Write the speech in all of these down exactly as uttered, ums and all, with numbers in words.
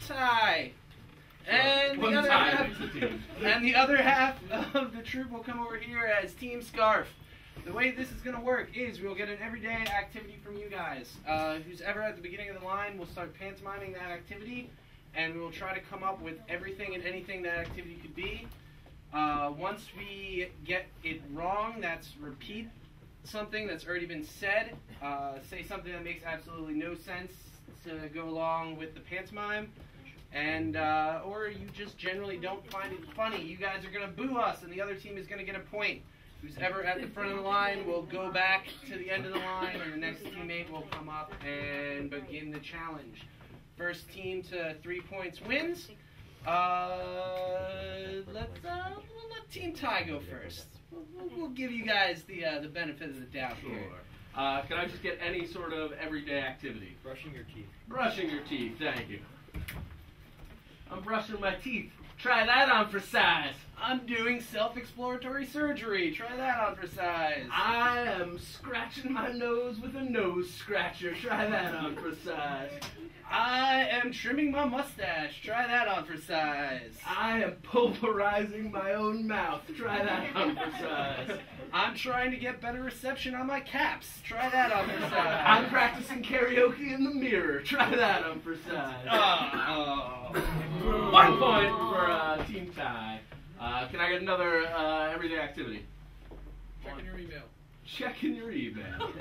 tie. And the, other half, and the other half of the troop will come over here as Team Scarf. The way this is going to work is we'll get an everyday activity from you guys. Uh, who's ever at the beginning of the line, we'll start pantomiming that activity, and we'll try to come up with everything and anything that activity could be. Uh, once we get it wrong, that's repeat something that's already been said. Uh, say something that makes absolutely no sense to go along with the pantomime. And, uh, or you just generally don't find it funny. You guys are going to boo us, and the other team is going to get a point. Who's ever at the front of the line will go back to the end of the line, and the next teammate will come up and begin the challenge. First team to three points wins. Uh, let's, uh, we'll let Team Ty go first. We'll, we'll, we'll give you guys the, uh, the benefit of the doubt Sure. here. Uh, can I just get any sort of everyday activity? Brushing your teeth. Brushing your teeth, thank you. I'm brushing my teeth. Try that on for size. I'm doing self-exploratory surgery. Try that on for size. I am scratching my nose with a nose scratcher. Try that on for size. I am trimming my mustache. Try that on for size. I am pulverizing my own mouth. Try that on for size. I'm trying to get better reception on my caps. Try that on for size. I'm practicing karaoke in the mirror. Try that on for size. Oh. One point for uh, Team Ty. Uh, can I get another uh, everyday activity? Checking your email. Checking your email.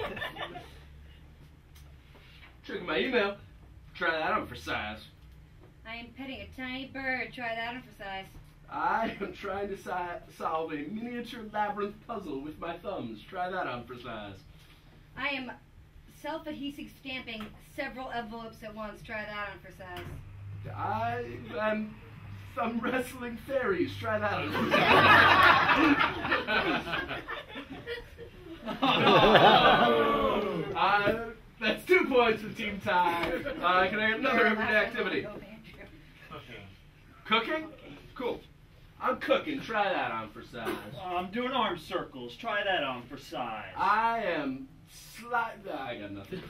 Checking my email. Try that on for size. I am petting a tiny bird. Try that on for size. I am trying to si- solve a miniature labyrinth puzzle with my thumbs. Try that on for size. I am self-adhesive stamping several envelopes at once. Try that on for size. I am thumb wrestling fairies. Try that on for size. uh, that's two points for Team Ty. Uh, can I get another everyday activity? Cooking? Cool. I'm cooking. Try that on for size. Uh, I'm doing arm circles. Try that on for size. I am sli- nah, I got nothing.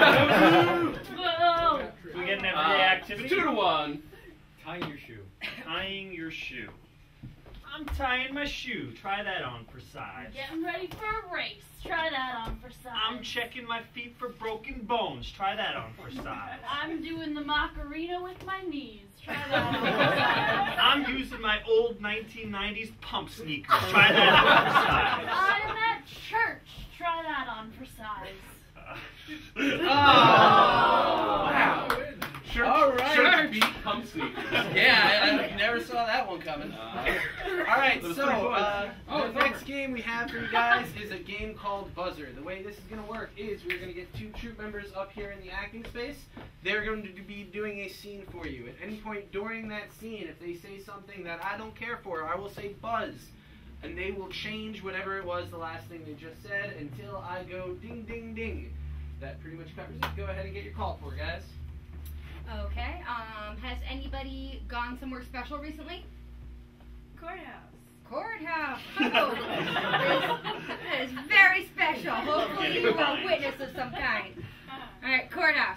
Whoa! We get an everyday uh, activity? Two to one. Tying your shoe. Tying your shoe. I'm tying my shoe. Try that on for size. Getting ready for a race. Try that on for size. I'm checking my feet for broken bones. Try that on for size. I'm doing the Macarena with my knees. Try that on for size. I'm using my old nineteen nineties pump sneakers. Try that on for size. I'm at church. Try that on for size. Oh, wow. Sure. All right. Sure beat pump sneakers. Yeah, I, I never saw that one coming. Uh, all right, Those so three points. uh, Oh, the it's next over. game we have for you guys is a game called Buzzer. The way this is going to work is we're going to get two troop members up here in the acting space. They're going to be doing a scene for you. At any point during that scene, if they say something that I don't care for, I will say buzz. And they will change whatever it was the last thing they just said until I go ding, ding, ding. That pretty much covers it. Go ahead and get your call for, guys. Okay. Um, has anybody gone somewhere special recently? Courthouse. Courthouse. Oh, that is very special. Hopefully you were a witness of some kind. All right, courthouse.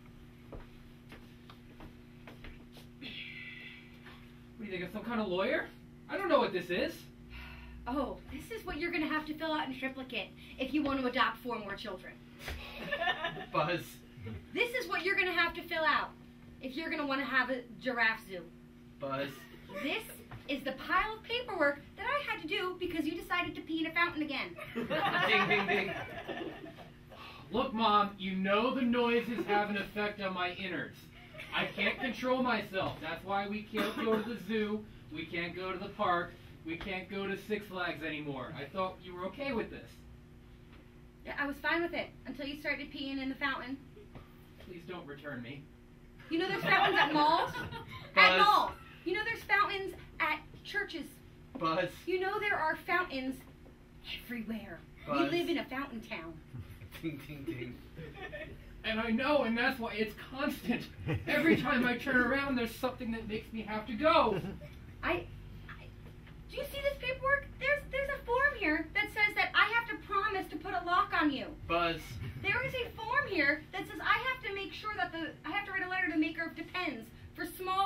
What do you think, I'm some kind of lawyer? I don't know what this is. Oh, this is what you're going to have to fill out in triplicate if you want to adopt four more children. Buzz. This is what you're going to have to fill out if you're going to want to have a giraffe zoo. Buzz. This is the pile of paperwork that I had to do because you decided to pee in a fountain again. Ding, ding, ding. Look, Mom, you know the noises have an effect on my innards. I can't control myself. That's why we can't go to the zoo. We can't go to the park. We can't go to Six Flags anymore. I thought you were okay with this. Yeah, I was fine with it until you started peeing in the fountain. Please don't return me. You know there's fountains at malls? At Buzz. malls. You know there's fountains at churches. Buzz. You know there are fountains everywhere. We Buzz. live in a fountain town. Ding, ding, ding. And I know, and that's why it's constant. Every time I turn around, there's something that makes me have to go. I, I do you see this paperwork? There's there's a form here that says that I have to promise to put a lock on you. Buzz. There is a form here that says I have to make sure that the I have to write a letter to the maker of Depends for small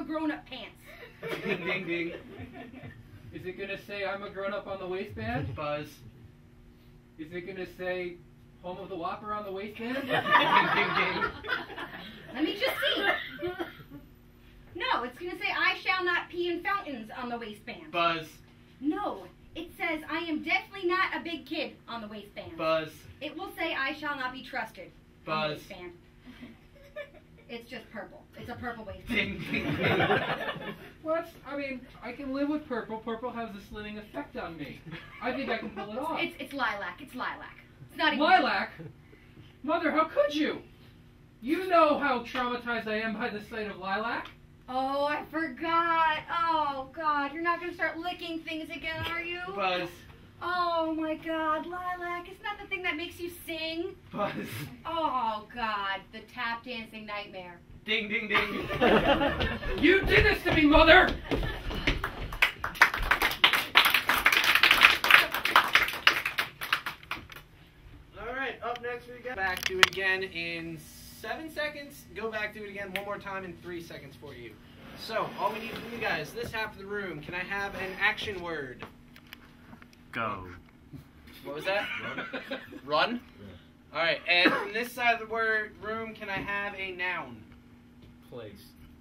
a grown-up pants. Ding, ding, ding. Is it gonna say I'm a grown-up on the waistband? Buzz. Is it gonna say home of the Whopper on the waistband? Ding, ding, ding. Let me just see. No, it's gonna say I shall not pee in fountains on the waistband. Buzz. No, it says I am definitely not a big kid on the waistband. Buzz. It will say I shall not be trusted on the Buzz. waistband. It's just purple. It's a purple waistband. Ding, ding, ding. What? I mean, I can live with purple. Purple has a slimming effect on me. I think I can pull it off. It's it's lilac. It's lilac. It's not even Lilac? Mother, how could you? You know how traumatized I am by the sight of lilac. Oh, I forgot. Oh God, you're not gonna start licking things again, are you? Buzz. Oh my God, lilac. Isn't that the thing that makes you sing? Buzz. Oh God, the tap dancing nightmare. Ding, ding, ding. You did this to me, Mother! Alright, up next we got back to it again in seven seconds. Go back to it again one more time in three seconds for you. So, all we need from you guys, this half of the room, can I have an action word? Go. What was that? Run. Run? Yeah. Alright, and from this side of the word room, can I have a noun? Place.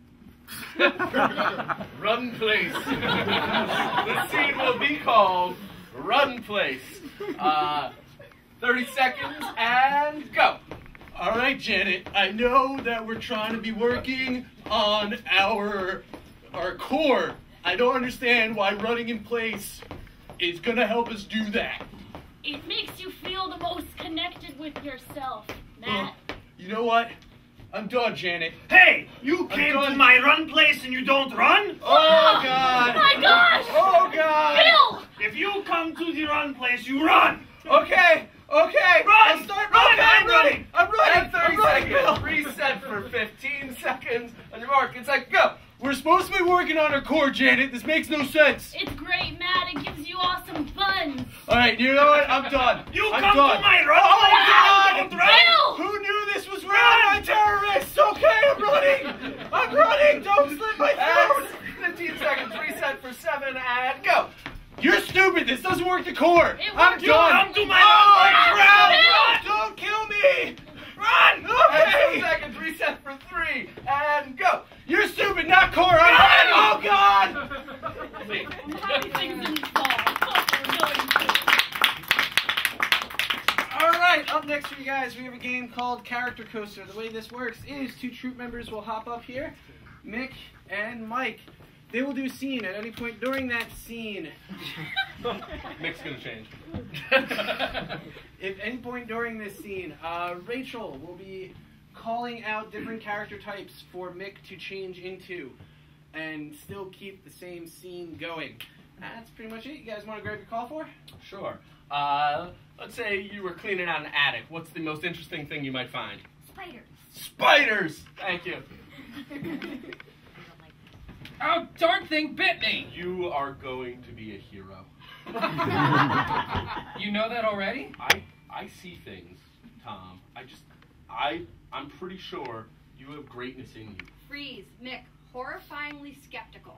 Run Place. The scene will be called Run Place. Uh, thirty seconds and go. All right, Janet, I know that we're trying to be working on our our core. I don't understand why running in place is going to help us do that. It makes you feel the most connected with yourself, Matt. Uh, you know what? I'm done, Janet. Hey, you came to my run place and you don't run? Oh, God. Oh my gosh! Oh, God. Bill! If you come to the run place, you run! Okay, okay. Run! I'll start Run! okay, I'm I'm running! running. I'm running. And thirty I'm running, seconds. Bill. Reset for fifteen seconds. On your mark, it's like go. We're supposed to be working on our core, Janet. This makes no sense. It's great, Matt. It gives you awesome buns. All right, you know what? I'm done. You I'm come done. to my run Oh, place God. and you don't run! Bill! Who knew this was run by terrorists? Okay, I'm running. I'm running. Don't slip my And phone. fifteen seconds. Reset for seven and go. You're stupid. This doesn't work the core. It I'm works. done. Come to my oh, run place. crap. Bill! Don't kill me. Run! And two Okay. seconds. Reset for three and go. You're stupid, not core. I'm running. Oh, God. I'm happy things didn't fall. Alright, up next for you guys, we have a game called Character Coaster. The way this works is two troop members will hop up here, Mick and Mike. They will do a scene at any point during that scene. Mick's gonna change. At any point during this scene, uh, Rachel will be calling out different character types for Mick to change into and still keep the same scene going. That's pretty much it. You guys want to grab your call for? Sure. Uh, let's say you were cleaning out an attic. What's the most interesting thing you might find? Spiders. Spiders! Thank you. Oh, darn thing bit me! You are going to be a hero. You know that already? I I see things, Tom. I just I I'm pretty sure you have greatness in you. Freeze. Mick, horrifyingly skeptical.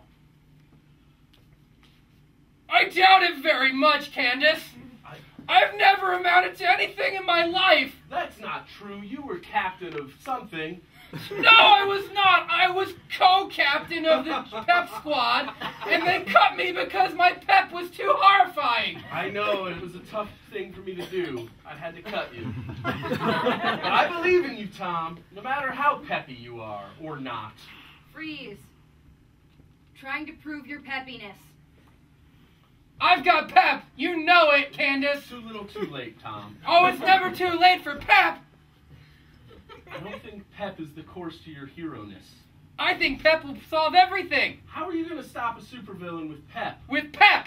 I doubt it very much, Candace. I, I've never amounted to anything in my life. that's not true. You were captain of something. No, I was not. I was co-captain of the pep squad, and they cut me because my pep was too horrifying. I know, it was a tough thing for me to do. I had to cut you. But I believe in you, Tom, no matter how peppy you are, or not. Freeze. Trying to prove your peppiness. I've got pep. You know it, Candace. Too little too late, Tom. Oh, it's never too late for pep. I don't think pep is the course to your hero-ness. I think pep will solve everything. How are you going to stop a supervillain with pep? With pep.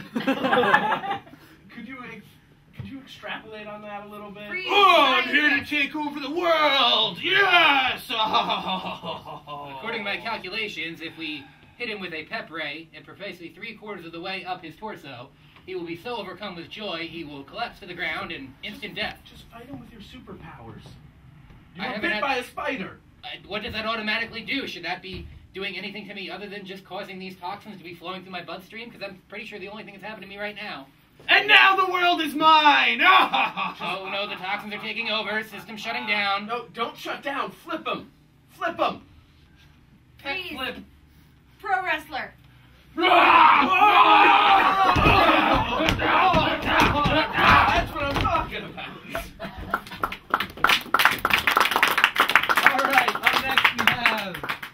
Could you ex- could you extrapolate on that a little bit? Freeze. Oh, I'm here to take over the world. Yes. According to my calculations, if we hit him with a pep ray and precisely three quarters of the way up his torso, he will be so overcome with joy he will collapse to the ground and instant death. Just fight him with your superpowers. You I were haven't bit had- by a spider. Uh, what does that automatically do? Should that be doing anything to me other than just causing these toxins to be flowing through my bloodstream? Because I'm pretty sure the only thing that's happened to me right now. And now the world is mine! Oh no, the toxins are taking over. System's shutting down. No, don't shut down. Flip them. Flip them. Freeze. Flip. Pro wrestler. That's what I'm talking about. All right, up next we have...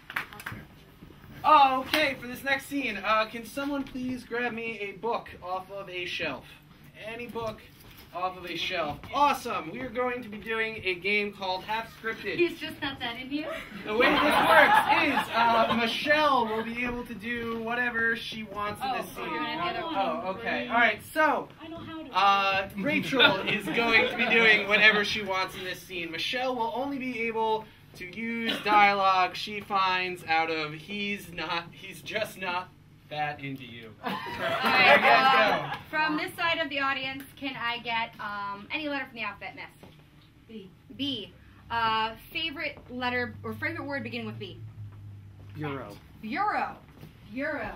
Oh, okay, for this next scene, uh, can someone please grab me a book off of a shelf? Any book off of a shelf. Awesome! We are going to be doing a game called Half Scripted. He's just not that in you. The way this works is uh, Michelle will be able to do whatever she wants in this Oh, scene. you're gonna do the other one. Oh, okay. All right, so... I know how to. Uh, Rachel is going to be doing whatever she wants in this scene. Michelle will only be able to use dialogue she finds out of he's not, he's just not that into you. Alright, uh, from this side of the audience, can I get um, any letter from the alphabet, miss? B. B. Uh, favorite letter or favorite word beginning with B? Euro. Bureau. Bureau.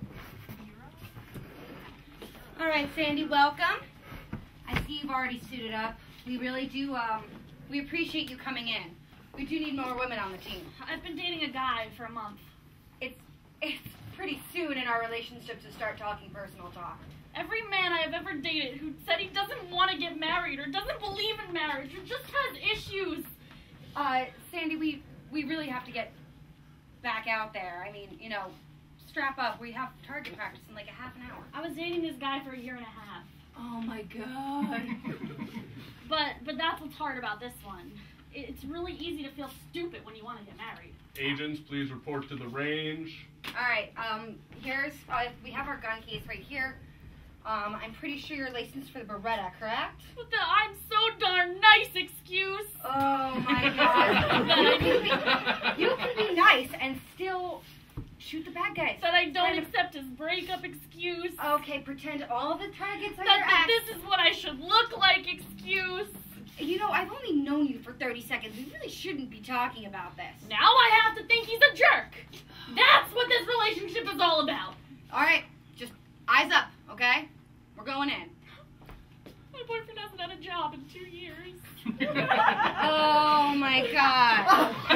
All right, Sandy, welcome. I see you've already suited up. We really do, um, we appreciate you coming in. We do need more women on the team. I've been dating a guy for a month. It's, it's pretty soon in our relationship to start talking personal talk. Every man I have ever dated who said he doesn't want to get married or doesn't believe in marriage or just has issues. Uh, Sandy, we, we really have to get back out there. I mean, you know, strap up. We have target practice in like a half an hour. I was dating this guy for a year and a half. Oh my god. But but that's what's hard about this one. It's really easy to feel stupid when you want to get married. Agents, please report to the range. All right, um, here's, uh, we have our gun case right here. Um, I'm pretty sure you're licensed for the Beretta, correct? With the I'm so darn nice excuse. Oh my god. you, can be, you can be nice and still shoot the bad guys. That I don't Kind of- accept his breakup excuse. Okay, pretend all the targets are That, your that ex. this is what I should look like excuse. You know, I've only known you for thirty seconds. We really shouldn't be talking about this. Now I have to think he's a jerk. That's what this relationship is all about. All right, just eyes up, okay? We're going in. My boyfriend hasn't had a job in two years. Oh my god.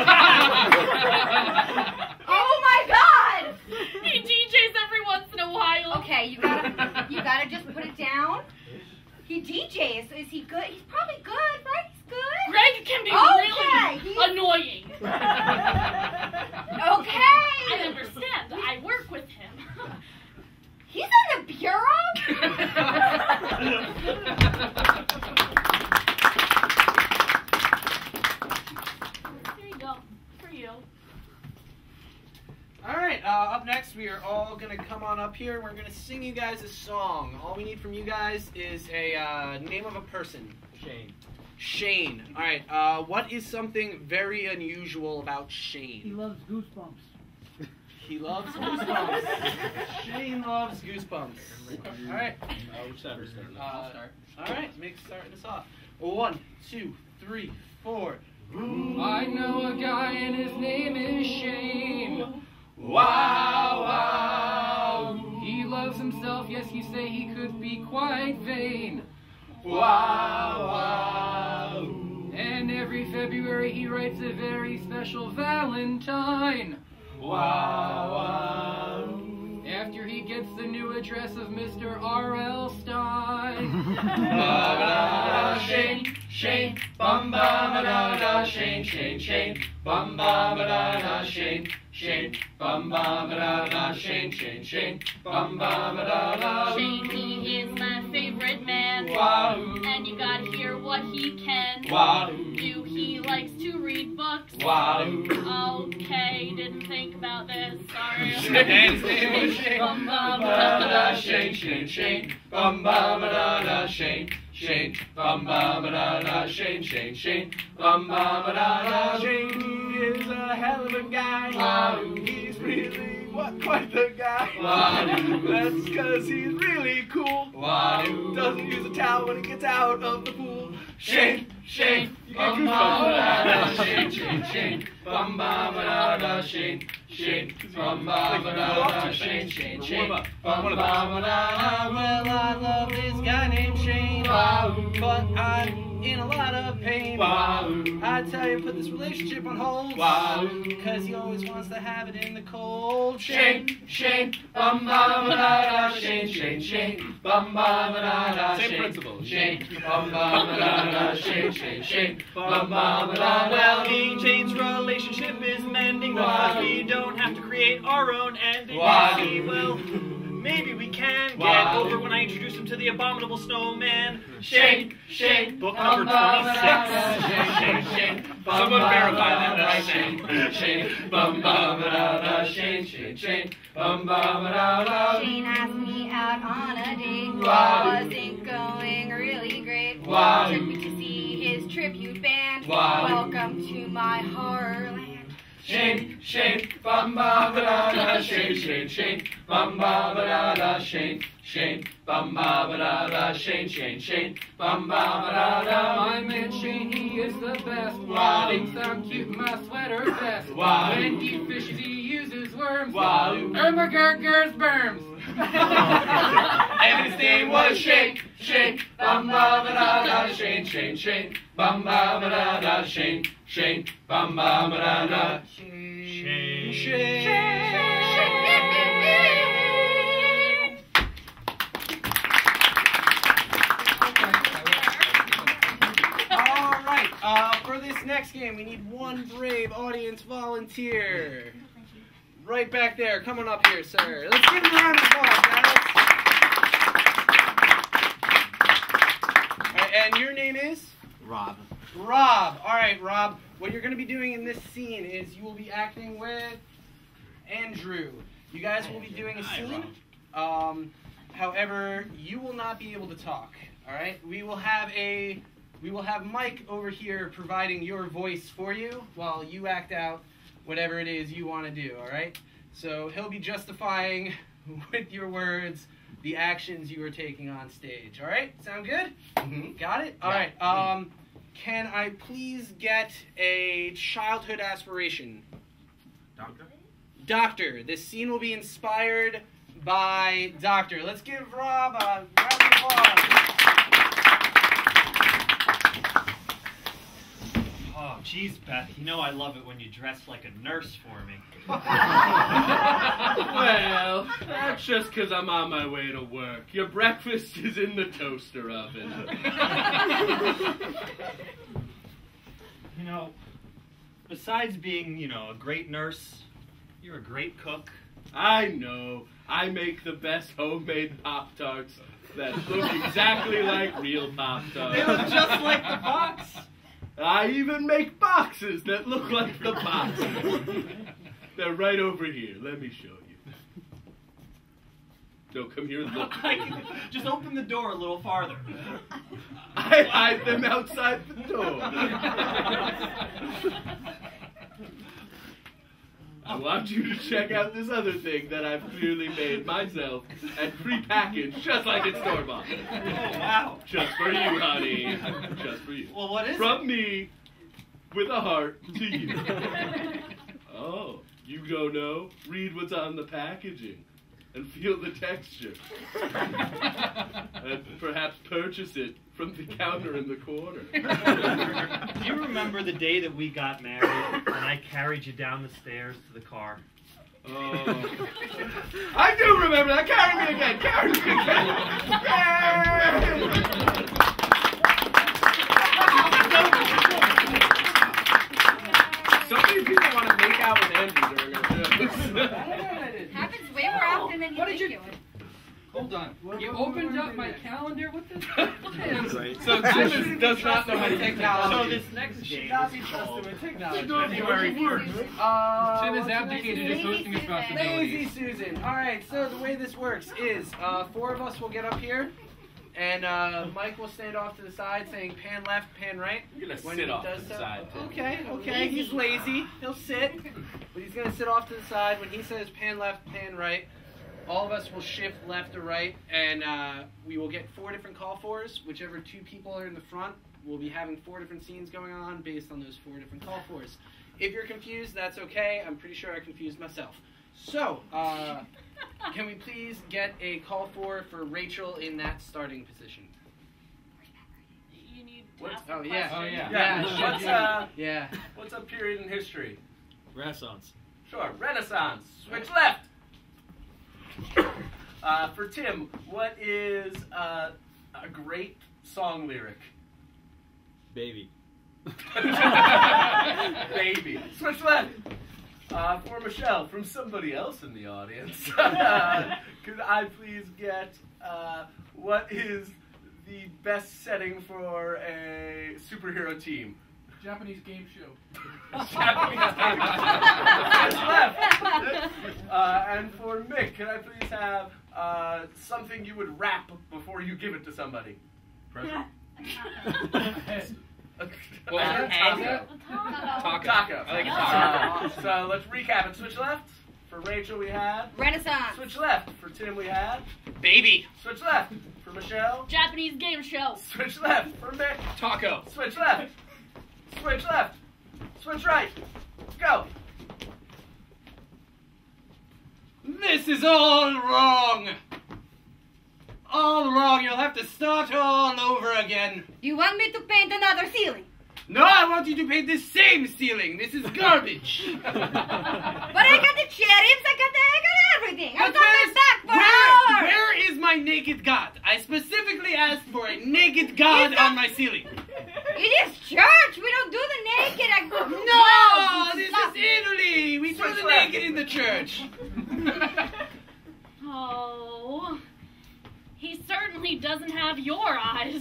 Oh my god! He D Js every once in a while. Okay, you gotta, you gotta just put it down. He D Js. Is he good? He's probably good, right? He's good. Greg can be Okay, really he's- annoying. Okay. I understand. I work with him. He's in the bureau. Here you go. For you. All right, uh, up next we are all going to come on up here and we're going to sing you guys a song. All we need from you guys is a uh, name of a person. Shane. Shane. All right, uh, what is something very unusual about Shane? He loves goosebumps. He loves Goosebumps. Shane loves Goosebumps. All right. I'll start. Uh, all right, make starting us off. One, two, three, four. I know a guy and his name is Shane. Wow, wow. He loves himself, yes, you say he could be quite vain. Wow, wow. And every February he writes a very special Valentine. Wow, wow. After he gets the new address of Mister R L Stein. Ba-da-da, Shane, Shane, bum ba ba da da, Shane, Shane, Shane, bum ba ba da da, Shane, Shane, bum ba ba da da, Shane, Shane, Shane, bum ba ba da da. Shane, he is my favorite man. Wow. And you gotta hear what he can Wow. do. He likes to read books. Wow. Okay, didn't think about this. Sorry. Shane's name is Shane. Bum, bum, Ba da da, Shane, Shane, Shane, bum ba ba da da, Shane, Shane, bum ba ba da da, Shane, Shane, Shane, bum ba ba da da. Shane is a hell of a guy. Wow. He's really what, quite the guy. Wow. That's because he's really cool. Wow. Doesn't use a towel when he gets out of the pool. Shane, Shane, bum ba ba da da, Shane, Shane, Shane, bum ba ba da da Shane, Shane, bum ba ba da da Shane, Shane, Shane, bum ba ba da. Well, I love this guy named Shane, but I'm in a lot of pain. I tell you, put this relationship on hold, because he always wants to have it in the cold. Shane, Shane, bum ba ba da da Shane, Shane, Shane, bum ba ba da da Shane. Same principle. Shane, bum ba ba da da Shane, Shane, Shane, bum ba ba da da. Well, me and Shane's relationship is mending because we don't have to create our own ending. See, well, maybe we can get over when I introduce him to the abominable snowman. Shane, Shane, Book number twenty-six. Shane, Shane, Someone verify that that's Shane, Shane, bum ba ba da da Shane, Shane, Shane, bum ba ba da da. Shane asked me out on a date. Wow. Wasn't going really great. Wow. Took me to see his tribute band. Wow. Welcome to my horror land. Shane, Shane, bum ba ba da da Shane, Shane, Shane, bum ba ba da da Shane, Shane, bum ba ba da da Shane, Shane, Shane, bum ba ba da da. My man Shane, he is the best. Wow. Things sound cute, my sweater vest. Wow. When he fishes, he uses worms. Wow. Irma Gurgur's berms. And his name was Shane, Shane, bum ba ba da da Shane, Shane, Shane, bum ba ba da da Shane, Shane, bum ba ba da da. Shane. All right, uh, for this next game, we need one brave audience volunteer. Right back there. Come on up here, sir. Let's give him a round of applause, guys. All right, and your name is? Rob. Rob. All right, Rob. What you're going to be doing in this scene is you will be acting with Andrew. You guys will be doing a scene. Um, however, you will not be able to talk. All right. We will have a we will have Mike over here providing your voice for you while you act out whatever it is you want to do. All right. So he'll be justifying with your words the actions you are taking on stage. All right. Sound good? Mm-hmm. Got it. All right. Um. Can I please get a childhood aspiration? Doctor? Doctor. This scene will be inspired by Doctor. Let's give Rob a round of applause. Oh, geez, Beth, you know I love it when you dress like a nurse for me. Well, that's just because I'm on my way to work. Your breakfast is in the toaster oven. You know, besides being, you know, a great nurse, you're a great cook. I know. I make the best homemade Pop-Tarts that look exactly like real Pop-Tarts. They look just like the box. I even make boxes that look like the boxes. They're right over here. Let me show you. No, come here and look. Just open the door a little farther. I hide them outside the door. I want you to check out this other thing that I've clearly made myself and pre-packaged just like it's store-bought. Oh, wow. Just for you, honey. Just for you. Well, what is From me, with a heart, to you. Oh, you don't know? Read what's on the packaging and feel the texture. And perhaps purchase it from the counter in the corner. Do you remember the day that we got married and I carried you down the stairs to the car? Oh. I do remember that. Carry me again. Carry me again. So many people want to make out with Andrew during our shows. Happens way more often than you What think did you- it would. Hold on. You opened up my calendar with this? So Jim is, does not know how to take So technology. this next Should game not be is trusted called with technology. February first. Uh, Tim has what's the abdicated next his name? hosting Lazy responsibilities. Lazy Susan. All right, so the way this works is uh, four of us will get up here, and uh, Mike will stand off to the side saying pan left, pan right. You're gonna When sit he off does to the so- side, Tim. Okay, okay. He's lazy. He'll sit, but he's gonna sit off to the side. When he says pan left, pan right, all of us will shift left to right, and uh, we will get four different call fors. Whichever two people are in the front, we'll be having four different scenes going on based on those four different call fors. If you're confused, that's okay. I'm pretty sure I confused myself. So, uh, can we please get a call for for Rachel in that starting position? You need to What's- ask oh, a yeah. question. Oh, yeah. Yeah, What's uh, Yeah. what's a period in history? Renaissance. Sure, Renaissance. Switch left. Uh, for Tim, what is uh, a great song lyric? Baby. Baby. Switch left. Uh, for Michelle, from somebody else in the audience, could I please get uh, what is the best setting for a superhero team? Japanese game show. Japanese game. Switch left. Uh, and for Mick, can I please have uh, something you would wrap before you give it to somebody? Present. What was it? Taco. Taco. Taco. I like a taco. Uh, so let's recap it. Switch left. For Rachel, we had. Renaissance. Switch left. For Tim, we had. Baby. Switch left. For Michelle. Japanese game show. Switch left. For Mick. Taco. Switch left. Switch left. Switch right. Go. This is all wrong. All wrong. You'll have to start all over again. You want me to paint another ceiling? No, I want you to paint the same ceiling. This is garbage. But I got the cherries, I got the, I got everything. I was on my Where's- back for where, hours. where is my naked god? I specifically asked for a naked god on my ceiling. It is church. We don't do the naked. I go, No, this is Italy. We do Switch the left. naked in the church. Oh. He certainly doesn't have your eyes.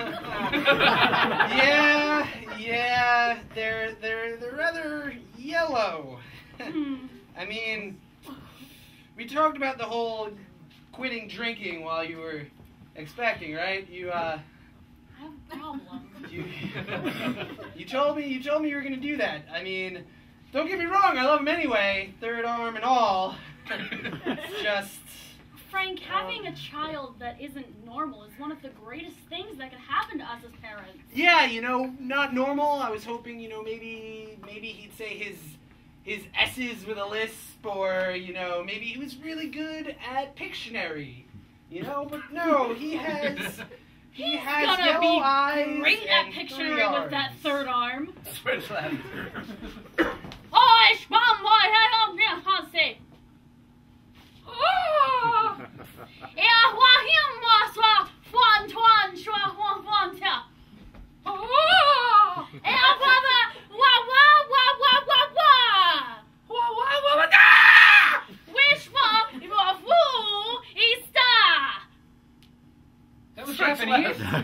Yeah, yeah, they're they're they're rather yellow. Hmm. I mean, we talked about the whole quitting drinking while you were expecting, right? You uh, I have a problem. you you told me you told me you were gonna do that. I mean, don't get me wrong, I love him anyway, third arm and all. It's just. Frank, having a child that isn't normal is one of the greatest things that could happen to us as parents. Yeah, you know, not normal. I was hoping, you know, maybe maybe he'd say his his S's with a lisp, or you know, maybe he was really good at Pictionary. You know, but no, he has he He's has gonna yellow be eyes great at and three Pictionary with that arms. third arm. Switch left. Oh, ich war mal her und mir hasse. Oh! Er war hier was war von Tuan schwa von von ta. Oh! Er war wa wa wa wa wa wa wa. Wa wa wa wa da. Wish for your fool is da. That was Switch Japanese. left.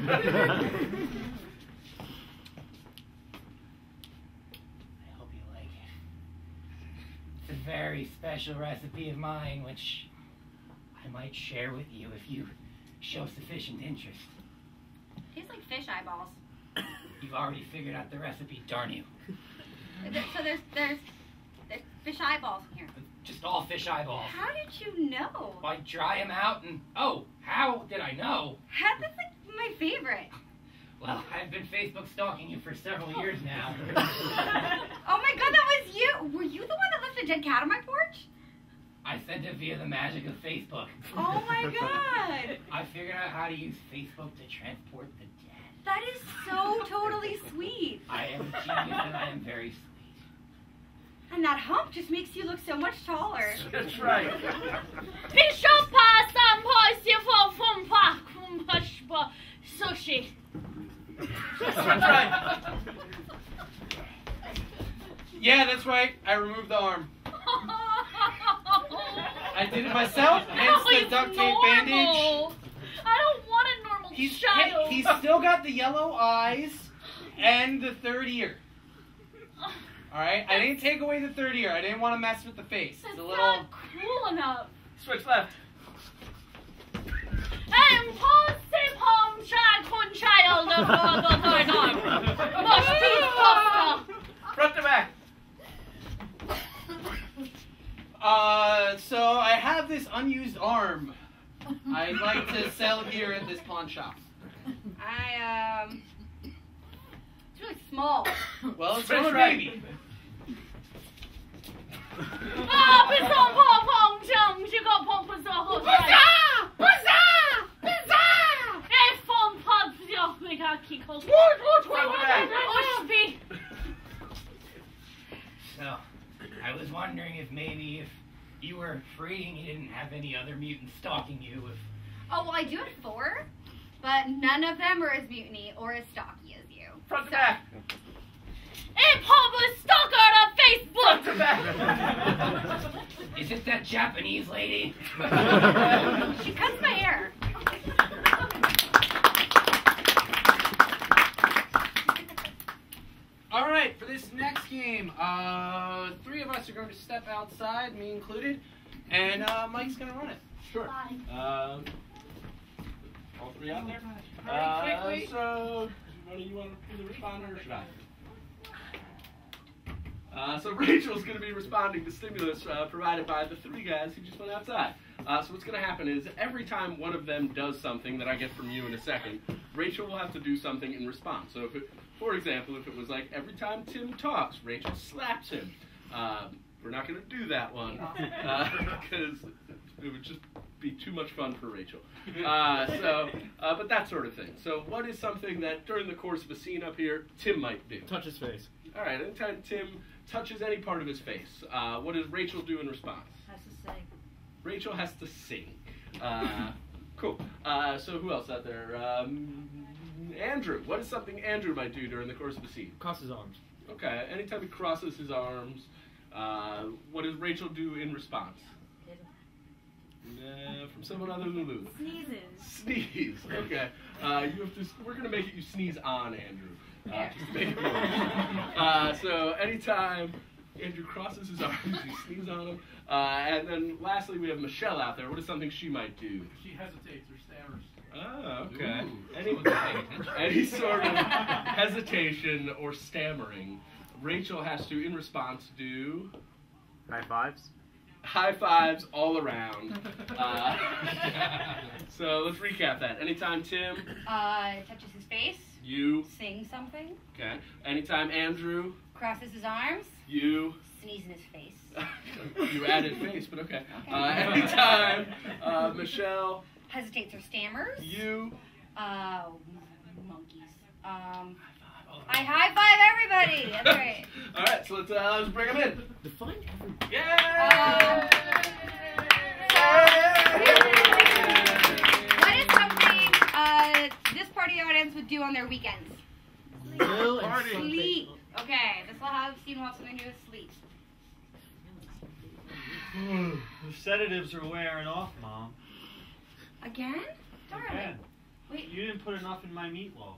I hope you like it. It's a very special recipe of mine, which I might share with you if you show sufficient interest. Tastes like fish eyeballs. You've already figured out the recipe, darn you. There- So there's there's there's fish eyeballs in here. Just all fish eyeballs. How did you know? I dry them out and... Oh, how did I know? How, that's like my favorite. Well, I've been Facebook stalking you for several years now. Oh my god, that was you! Were you the one that left a dead cat on my porch? I sent it via the magic of Facebook. Oh my god! I figured out how to use Facebook to transport the dead. That is so totally sweet. I am a genius and I am very sweet. And that hump just makes you look so much taller. That's right. Bishop pa sam pa si fo fum pa kum pash pa sushi. Switch right. Yeah, that's right. I removed the arm. I did it myself. Hence the he's duct tape normal. bandage. I don't want a normal He's child. he's still got the yellow eyes and the third ear. All right, I didn't take away the third ear. I didn't want to mess with the face. That's It's a little. not cool enough. Switch left. I'm Ponce Palm Child Kun Child of the Third Arm. Mush Tooth Pasta. Front to back. Uh, so I have this unused arm. I'd like to sell it here at this pawn shop. I, um... It's really small. Well, it's Switch from a right. baby. Ah, pissong pong pong chung, she got pong pissong hot. Pizza! Pizza! Pizza! Eh, fong pop, yo, we got kick hold. Oh, speed. So, I was wondering if maybe if you were free and you didn't have any other mutants stalking you, if... Oh, well, I do have four, but none of them are as mutiny or as stocky as you. Front to So- back. Eh, pop was stalker on Facebook. Front to back. Is it that Japanese lady? She cuts my hair. All right, for this next game, uh, three of us are going to step outside, me included, and uh, Mike's going to run it. Sure. Um, all three out there? Hurry Uh, quickly. so, what do you want to do the responder or should I? Uh, so Rachel's going to be responding to stimulus uh, provided by the three guys who just went outside. Uh, so what's going to happen is every time one of them does something that I get from you in a second, Rachel will have to do something in response. So if it, for example, if it was like every time Tim talks, Rachel slaps him. Um, we're not going to do that one because uh, it would just be too much fun for Rachel. Uh, so, uh, but that sort of thing. So what is something that during the course of a scene up here, Tim might do? Touch his face. All right, anytime Tim touches any part of his face, uh, what does Rachel do in response? Has to say. Rachel has to sing. Uh, cool. Uh, so who else out there? Um, Andrew. What is something Andrew might do during the course of a scene? Cross his arms. Okay. Anytime he crosses his arms, uh, what does Rachel do in response? Uh, from someone other than Lulu. Sneezes. Sneeze. Okay. Uh, you have to. We're gonna make it you sneeze on Andrew. Uh, just to make it work. Uh, so anytime Andrew crosses his arms, you sneeze on him. Uh, and then lastly, we have Michelle out there. What is something she might do? She hesitates or stammers. Oh, okay. Ooh, Any, someone's paying attention. any sort of hesitation or stammering, Rachel has to, in response, do High fives? high fives all around. Uh, so let's recap that. Anytime Tim, Uh, touches his face, you, sings something, okay. Anytime Andrew, crosses his arms, you, sneeze in his face. you added face, but okay. Okay. Uh, anytime uh, Michelle, Hesitates or stammers. you, Uh, monkeys. Um, I high five everybody. That's right. all right. So let's uh, let's bring them in. Define every. Yeah. What is something uh, this party audience would do on their weekends? Grill and Party. sunbake. Sleep. Okay, this will have scene will have something to do with sleep. The sedatives are wearing off, Mom. Again? Darling. Again. Wait. You didn't put enough in my meatloaf.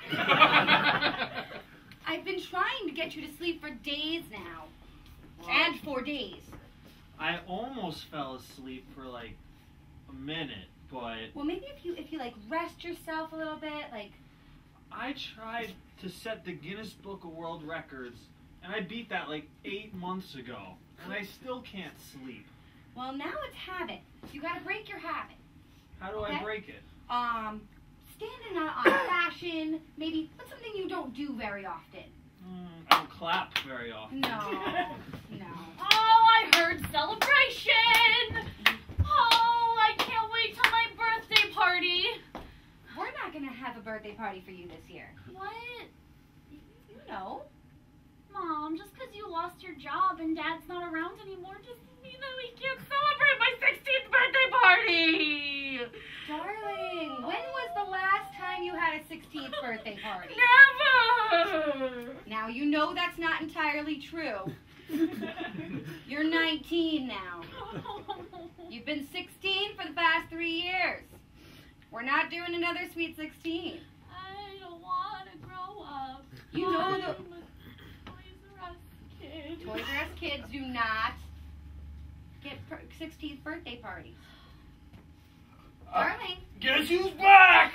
I've been trying to get you to sleep for days now. And for days. I almost fell asleep for like a minute, but Well, maybe if you if you like rest yourself a little bit, like I tried to set the Guinness Book of World Records, and I beat that like eight months ago, and I still can't sleep. well, now it's habit. You got to break your habit. How do Okay. I break it? Um, stand in on, on fashion. Maybe what's something you don't do very often. Mm, I don't clap very often. No, no. Oh, I heard celebration. Oh, I can't wait till my birthday party. We're not gonna have a birthday party for you this year. What? You know. Mom, just because you lost your job and Dad's not around anymore doesn't mean that we can't celebrate my sixteenth birthday party. Darling, when was the last time you had a sixteenth birthday party? Never. Now you know that's not entirely true. You're nineteen now. You've been sixteen for the past three years. We're not doing another sweet sixteen. I don't want to grow up. You know I'm the a Toys R Us kid. Toys R Us kids do not get per- sixteenth birthday parties. Uh, Darling. Guess who's back?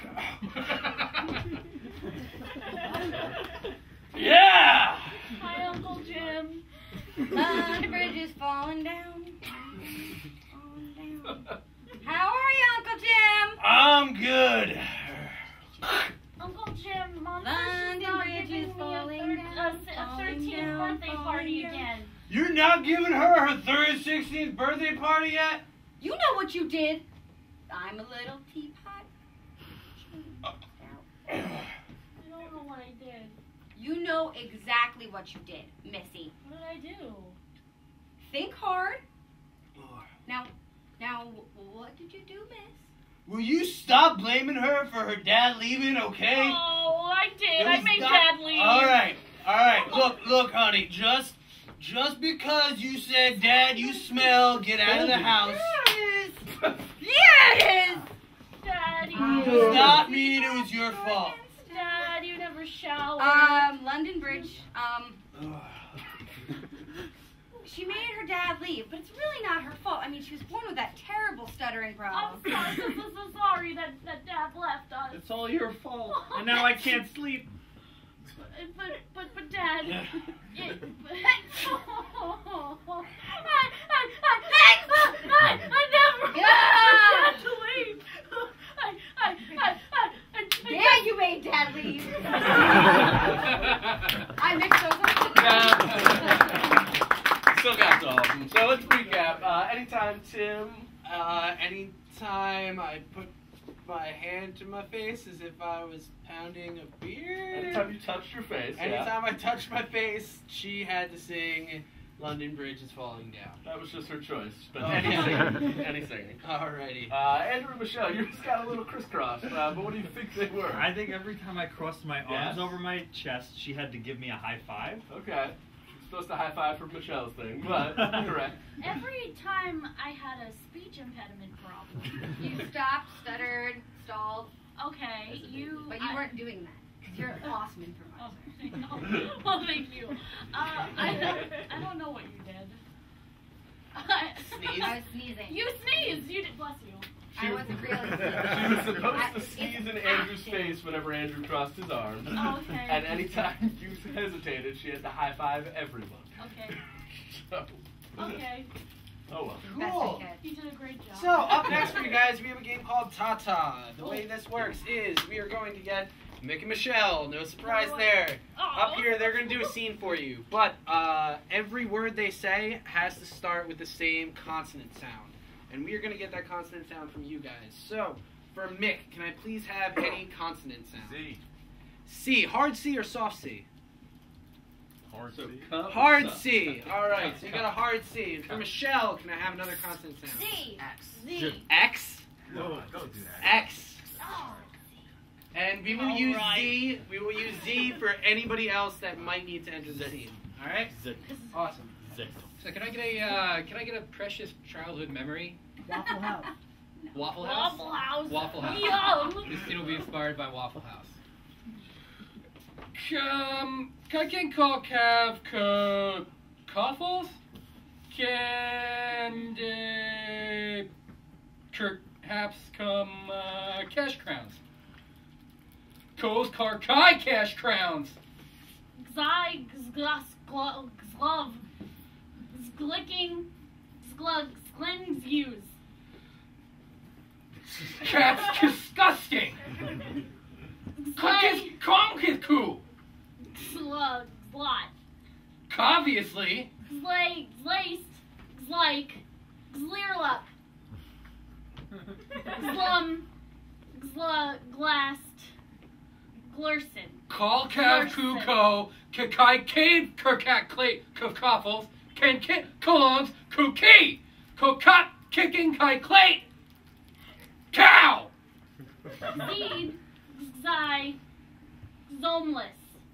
Yeah. Hi, Uncle Jim. The bridge is falling down. Falling down. How are you, Uncle Jim? I'm good. Uncle Jim, Mom London says she's not Bridge giving is me a, falling thir- down, a, s- a falling thirteenth down, birthday falling party down. again. You're not giving her her third sixteenth birthday party yet? You know what you did. I'm a little teapot. I don't know what I did. You know exactly what you did, Missy. What did I do? Think hard. Now, now, what did you do, Miss? Will you stop blaming her for her dad leaving, okay? Oh, I did. It I was made not- Dad leave. All right, all right. Look, look, honey. Just, just because you said, "Dad, you smell. Get out of the house." Yeah, it is. Daddy. Does not mean it was your fault. Dad, you never showered. Um, London Bridge. Um, she made her dad leave, but it's really not her fault. I mean, she was born with that terrible stuttering problem. I'm sorry, so, so, so sorry that, that Dad left us. It's all your fault. And now I can't sleep. But, but, but, Dad. It, but, I, I, I, I, I never Yeah. had to leave. I, I, I, I, I, Yeah, you made Dad leave. I mixed those up. Yeah. Still got all of them. So let's recap. Uh, anytime, Tim. Uh, anytime I put my hand to my face as if I was pounding a beer. Anytime you touched your face. Yeah. Anytime I touched my face, she had to sing "London Bridge is Falling Down." That was just her choice. But Oh, any yeah. singing. Any singing. Alrighty. Uh, Andrew and Michelle, you just got a little crisscross. Uh, but what do you think they were? I think every time I crossed my arms Yes. over my chest, she had to give me a high five. Okay. Supposed to high five for Michelle's thing, but correct. Every time I had a speech impediment problem. You stopped, stuttered, stalled. Okay, you. But you I- weren't doing that. 'Cause you're an awesome improviser. Oh, well, thank you. Uh, I, don't, I don't know what you did. I, Sneeze? I was sneezing. You sneezed. You did. Bless you. I wasn't really She sneezing. was supposed I- to sneeze it's in Andrew's acting. face whenever Andrew crossed his arms. Oh, okay. And anytime you hesitated, she had to high five everyone. Okay. So, Okay. oh well. Best I Cool. could. You did a great job. So, up next for you guys, we have a game called Tata. The way this works is we are going to get Mick and Michelle. No surprise there. Oh. Up here, they're going to do a scene for you. But uh, every word they say has to start with the same consonant sound. And we are going to get that consonant sound from you guys. So, for Mick, can I please have any consonant sound? Z. C. Hard C or soft C? Hard So, C. cup, Hard sup. C. All right, so you got a hard C. And for Michelle, can I have another consonant sound? Z. X. Z. X. No, don't do that. X. Oh. And we will All use right. Z. We will use Z for anybody else that might need to enter the scene. All right. Z. Awesome. Z. So can I get a uh, can I get a precious childhood memory? Waffle House. Waffle House. Waffle House. Waffle House. Yum. This scene will be inspired by Waffle House. Um, can I call Cav co Coffles? Can uh, perhaps come uh, cash crowns? Coles car kai cash crowns. Zai. Zglas. Glove. Zglicking. Zglug. Zglings use. Cat's disgusting. Cookies conkiku. Slug. Zlot. Obviously. Zlay. Zlaced. Zlike. Zlearluck. Zlum. Zla. Glast. Glurson. Call Cav Larson. Kuko, Kakai Cave Kirkat Clay Kakoffles, Ken Kit Colons, Kuki, Kokot Kicking Kai Clay, Cow! Seed. Zai. Zomless.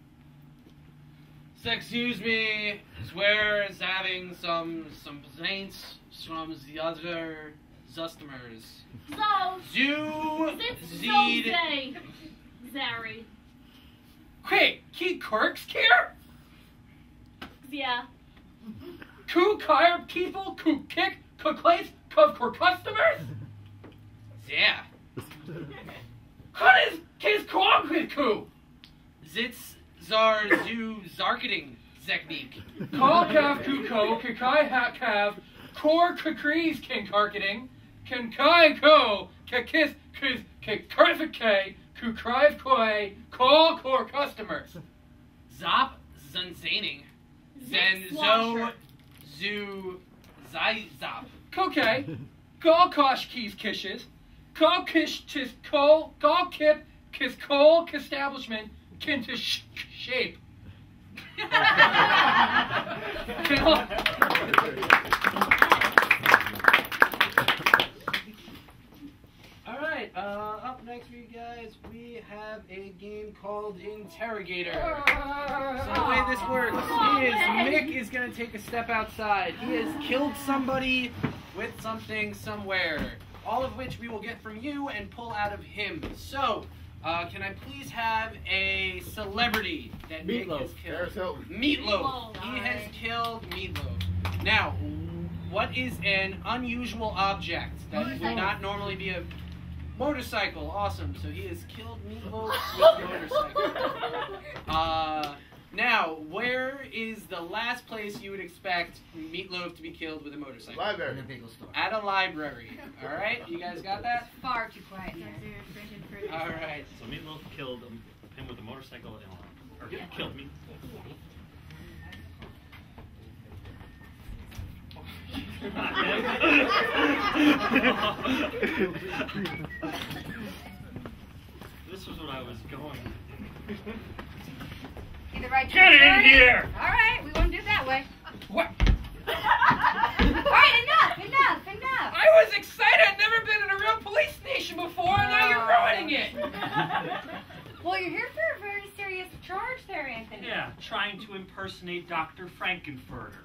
Excuse me, swear is having some some complaints from the other customers. So. Zoo Zit. Zed. Zay. Zary. Quick, Key Kirks here? Yeah. Ku Kire people, Ku Kick, Kuklace, Kov Kor customers? Yeah. What is Kiz Kwong Ku? Zitz Zar Zoo Zarketing technique. Call Cav Kuko, Kakai Hat Cav, Kor Kakrees King Karketing, Can Kai Ko, Kakis Kiz Kikarfike, Kukrive Koi, Call Core customers. Zop Zunzaning. Zen Zo Zitswasher. Zoo Zizop. Okay. Call Kosh Keys Kishes. Call Kish Tis Cole. Call Kip Kiss Cole Establishment Kintish Shape. Alright, uh, up next for you guys, we have a game called Interrogator. So the way this works is Mick is going to take a step outside. He has killed somebody with something somewhere, all of which we will get from you and pull out of him. So, uh, can I please have a celebrity that Mick has killed? Meatloaf. He has killed Meatloaf. Now, what is an unusual object that would not normally be a motorcycle? Awesome. So he has killed Meatloaf with a motorcycle. Uh, now, where is the last place you would expect Meatloaf to be killed with a motorcycle? Library. In a bagel store. At a library. All right, you guys got that? Far too quiet. All right. So Meatloaf killed him, him with a motorcycle and or Yeah. killed me. This was what I was going. Either right. Get in here! All right, we won't do it that way. What? All right, enough, enough, enough. I was excited. I'd never been in a real police station before, and now you're ruining it. Well, you're here for a very serious charge there, Anthony. Yeah, trying to impersonate Doctor Frankenfurter.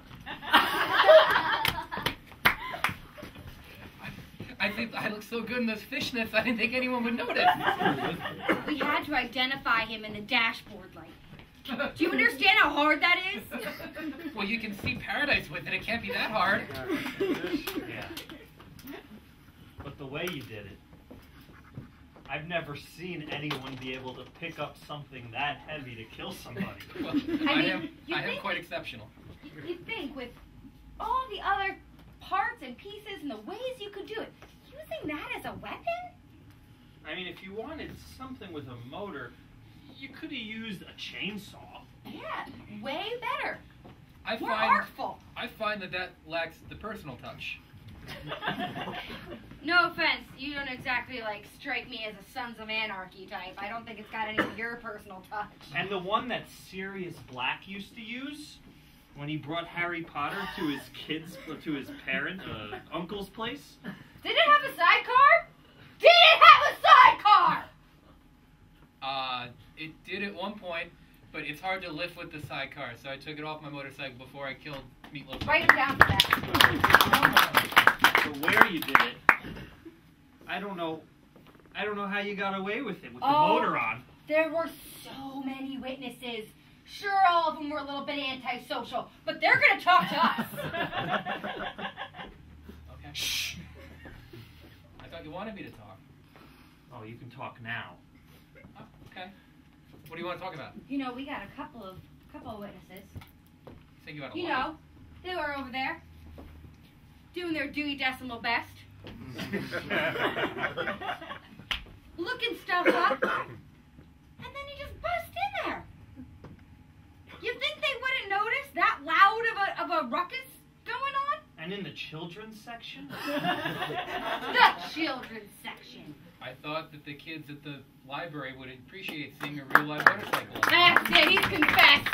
I think I look so good in those fishnets, I didn't think anyone would notice. We had to identify him in the dashboard light. Do you understand how hard that is? Well, you can see paradise with it. It can't be that hard. Yeah. But the way you did it, I've never seen anyone be able to pick up something that heavy to kill somebody. Well, I I, mean, am, you I am think- quite exceptional. You think with all the other parts and pieces and the ways you could do it, using that as a weapon? I mean, if you wanted something with a motor, you could have used a chainsaw. Yeah, way better. I More find artful. I find that that lacks the personal touch. No offense, you don't exactly like strike me as a Sons of Anarchy type. I don't think it's got any of your personal touch. And the one that Sirius Black used to use when he brought Harry Potter to his kids, to his parent, uh, uncle's place. Did it have a sidecar? Did it have a sidecar? Uh, it did at one point, but it's hard to lift with the sidecar, so I took it off my motorcycle before I killed Meatloaf. Write it down for that. So where you did it, I don't know. I don't know how you got away with it with the Oh. motor on. There were so many witnesses. Sure, all of them were a little bit antisocial, but they're going to talk to us. Okay. Shh. I thought you wanted me to talk. Oh, you can talk now. Oh, okay. What do you want to talk about? You know, we got a couple of couple of witnesses. Think you had a You lot. know, they were over there doing their Dewey Decimal best, looking stuff up, and then you just bust in there. You think they wouldn't notice that loud of a of a ruckus going on? And in the children's section? The children's section. I thought that the kids at the library would appreciate seeing a real live motorcycle. That's it, he's confessed.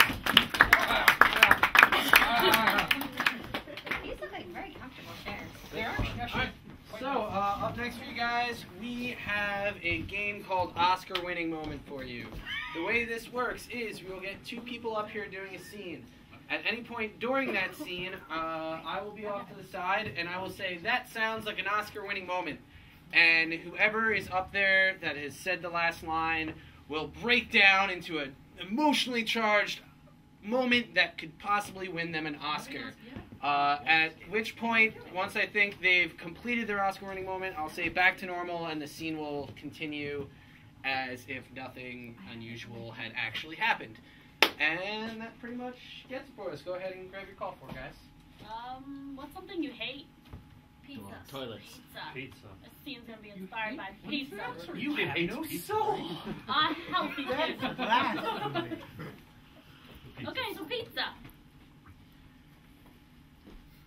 These look like very comfortable chairs. They are. Yeah, sure. Alright, so uh, up next for you guys, we have a game called Oscar Winning Moment for you. The way this works is we will get two people up here doing a scene. At any point during that scene, uh, I will be off to the side and I will say, that sounds like an Oscar winning moment. And whoever is up there that has said the last line will break down into an emotionally charged moment that could possibly win them an Oscar. Uh, at which point, once I think they've completed their Oscar-winning moment, I'll say back to normal, and the scene will continue as if nothing unusual had actually happened. And that pretty much gets it for us. Go ahead and grab your call for, guys. Um, what's something you hate? Pizza. Toilets. Pizza. Pizza. This scene's gonna be inspired by pizza. You hate no A soul. healthy pizza. Blasphemy. Okay, so pizza.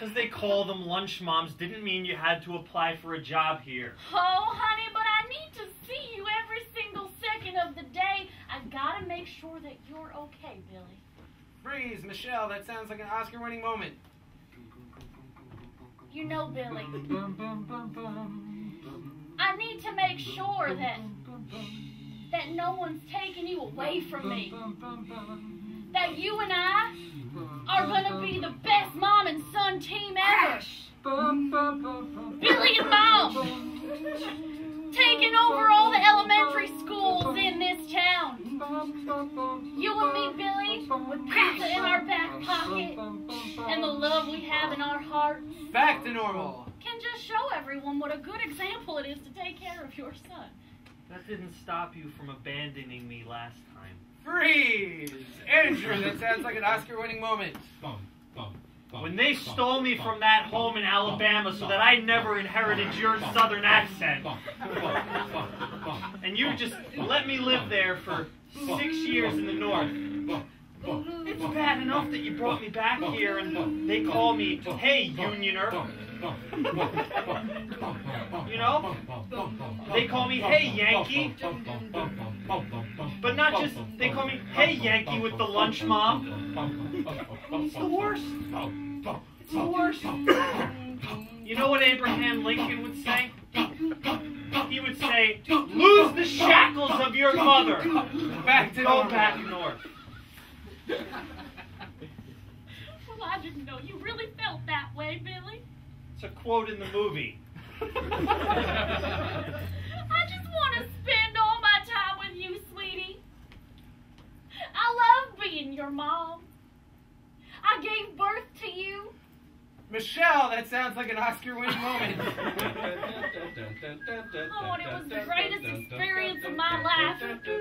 because they call them lunch moms didn't mean you had to apply for a job here. Oh, honey, but I need to see you every single second of the day. I gotta make sure that you're okay, Billy. Freeze, Michelle, that sounds like an Oscar-winning moment. You know, Billy, I need to make sure that that no one's taking you away from me. That you and I are gonna be the best mom and son team ever. Billy and Mom, taking over all the elementary schools in this town. You and me, Billy, with pizza in our back pocket and the love we have in our hearts. Back to normal. Can just show everyone what a good example it is to take care of your son. That didn't stop you from abandoning me last time. Freeze! Andrew, that sounds like an Oscar-winning moment. When they stole me from that home in Alabama so that I never inherited your southern accent. And you just let me live there for six years in the north. It's bad enough that you brought me back here and they call me, hey, Unioner. You know? They call me, hey, Yankee. But not just, they call me, hey, Yankee with the lunch mom. It's the worst. It's the worst. You know what Abraham Lincoln would say? He would say, lose the shackles of your mother. Back to Go normal. back north. Well, I didn't know you really felt that way, Billy. It's a quote in the movie. I just want to spend all my time with you, sweetie. I love being your mom. I gave birth to you. Michelle, that sounds like an Oscar-winning moment. Oh, and it was the greatest experience of my life.